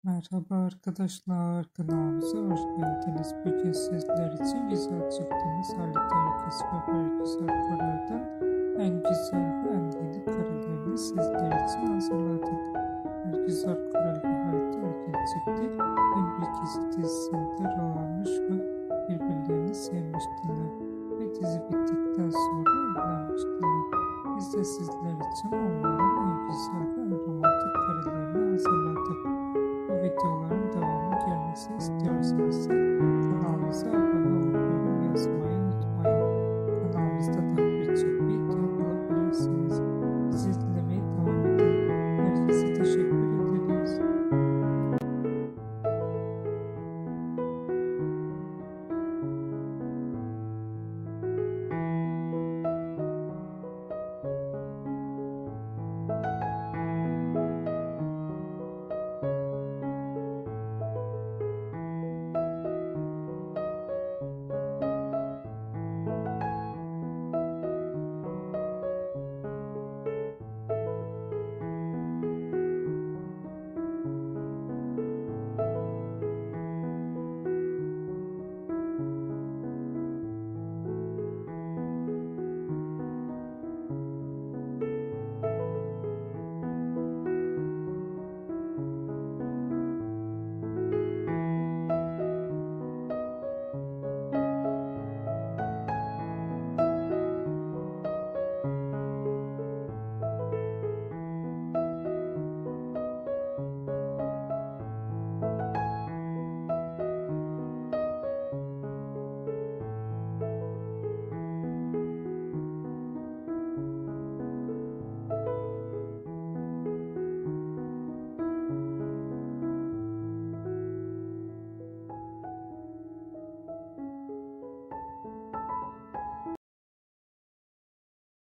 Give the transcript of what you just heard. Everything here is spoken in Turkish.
Merhaba arkadaşlar, kanalımıza hoş geldiniz. Bugün sizler için güzel çıktığımız Halit Ergüz ve Bergüzar Koray'dan en güzel ve en yeni karelerini sizler için hazırladık. Bergüzar Koray ve Halit Ergüz çifti bir Gezi dizisinde rol almış ve birbirlerini sevmiştiler ve dizi bittikten sonra evlenmiştiler. Biz de sizler için onların en güzel